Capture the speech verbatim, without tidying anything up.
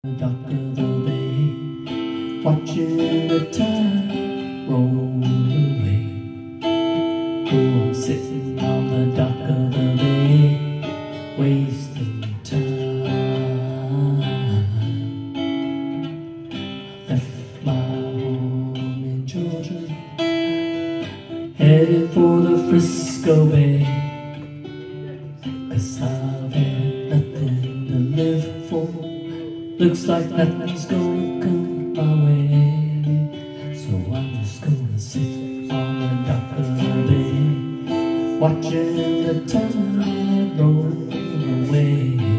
The dock of the bay, watching the tide roll away. Oh, I'm sitting on the dock of the bay, wasting time. I left my home in Georgia, headed for the Frisco Bay, 'cause I've had nothing to live for. Looks like nothing's gonna come my way, so I'm just gonna sit on the dock of the bay, watching the tide roll away.